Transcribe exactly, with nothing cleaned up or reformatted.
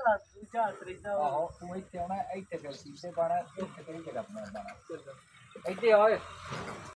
ਵਾਲਾ ਦੂਜਾ ਤਰੀਜਾ ਆਹੋ ਤੂੰ ਇੱਥੇ ਆਉਣਾ ਇੱਥੇ ਫਿਰ ਸੀਤੇ ਪਾਣਾ ਇੱਥੇ ਕਿਹੜੀ ਜਗ੍ਹਾ ਬਣਾਉਣਾ ਇੱਥੇ ਓਏ